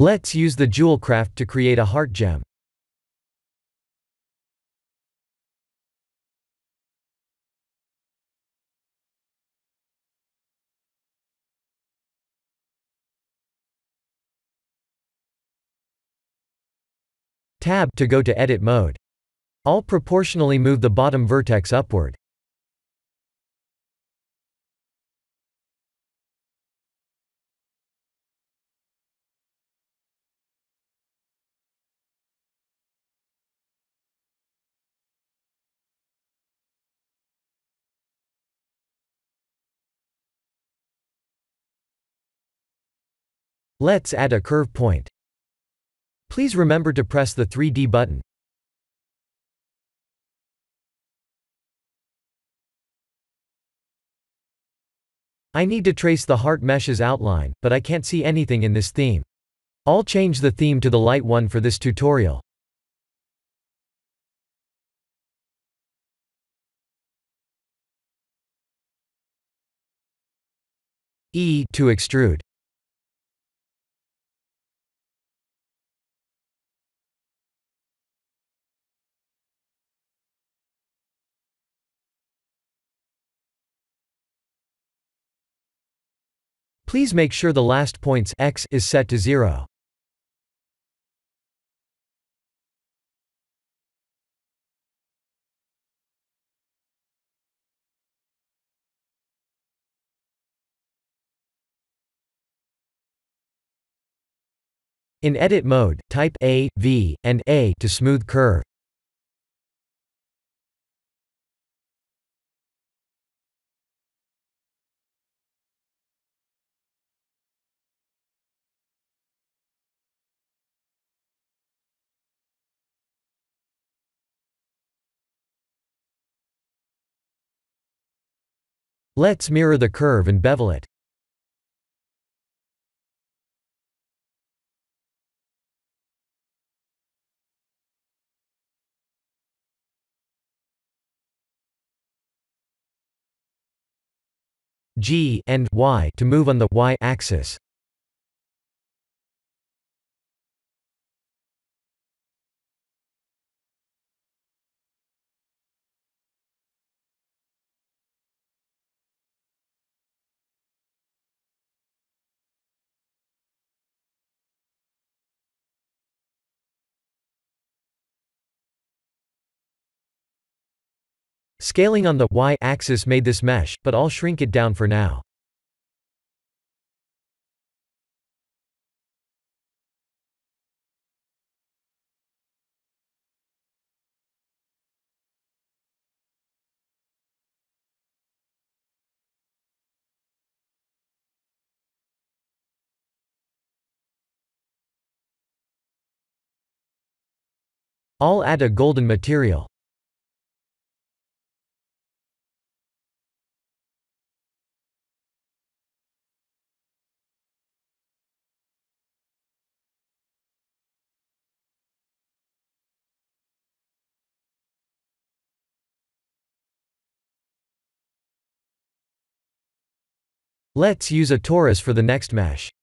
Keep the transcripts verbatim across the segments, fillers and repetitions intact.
Let's use the Jewel Craft to create a heart gem. Tab to go to edit mode. I'll proportionally move the bottom vertex upward. Let's add a curve point. Please remember to press the three D button. I need to trace the heart mesh's outline, but I can't see anything in this theme. I'll change the theme to the light one for this tutorial. E to extrude. Please make sure the last point's X is set to zero. In edit mode, type A, V, and A to smooth curve. Let's mirror the curve and bevel it. G and Y to move on the Y axis. Scaling on the Y-axis made this mesh, but I'll shrink it down for now. I'll add a golden material. Let's use a torus for the next mesh.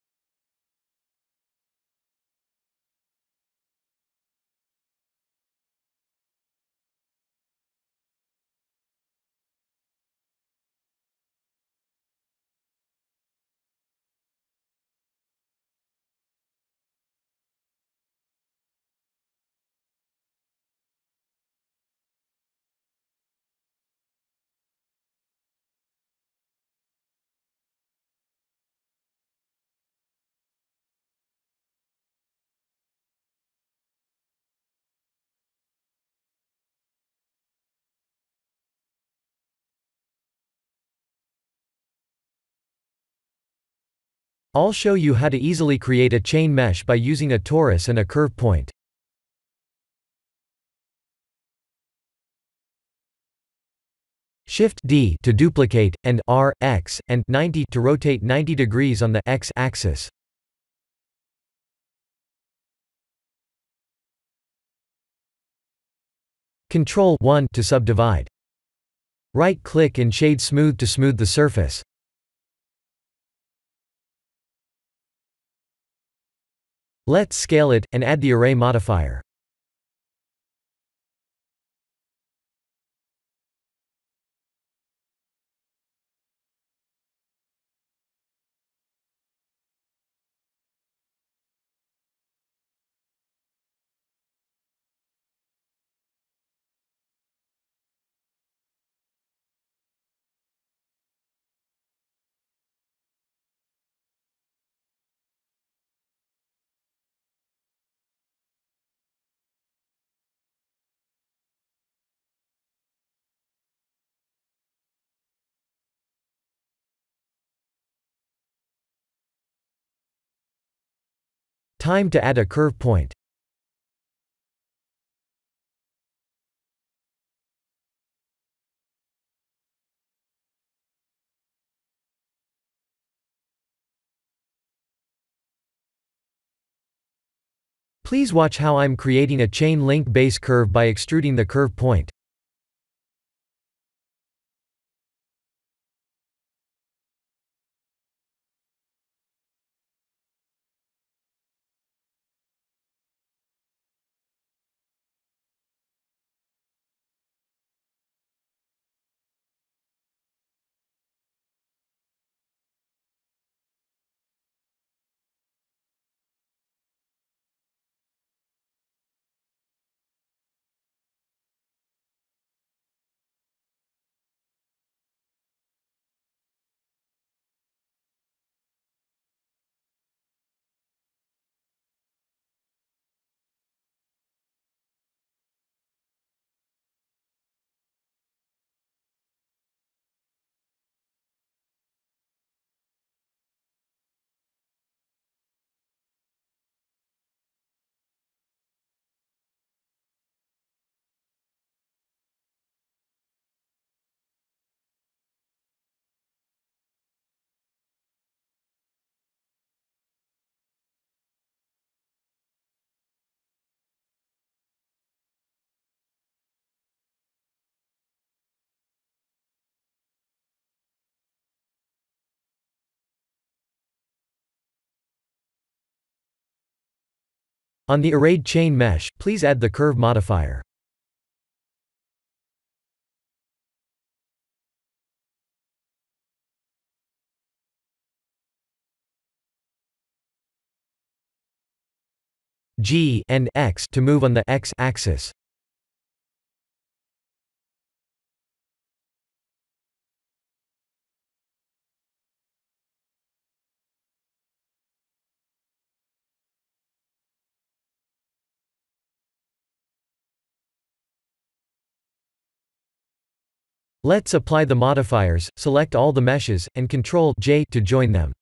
I'll show you how to easily create a chain mesh by using a torus and a curve point. Shift D to duplicate, and R, X, and ninety to rotate ninety degrees on the X axis. Control one to subdivide. Right-click and shade smooth to smooth the surface. Let's scale it, and add the array modifier. Time to add a curve point. Please watch how I'm creating a chain link base curve by extruding the curve point. On the arrayed chain mesh, please add the curve modifier. G and X to move on the X axis. Let's apply the modifiers, select all the meshes, and control J to join them.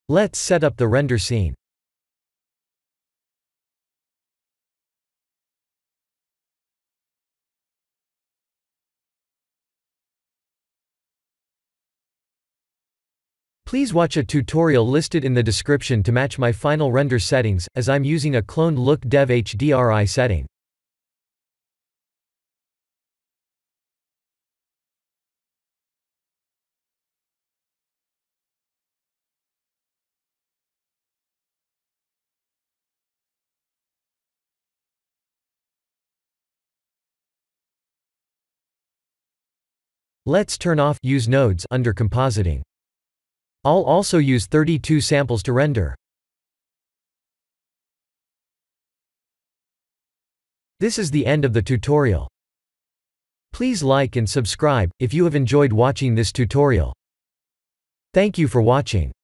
Let's set up the render scene. Please watch a tutorial listed in the description to match my final render settings, as I'm using a cloned Look Dev H D R I setting. Let's turn off Use Nodes under compositing. I'll also use thirty-two samples to render. This is the end of the tutorial. Please like and subscribe if you have enjoyed watching this tutorial. Thank you for watching.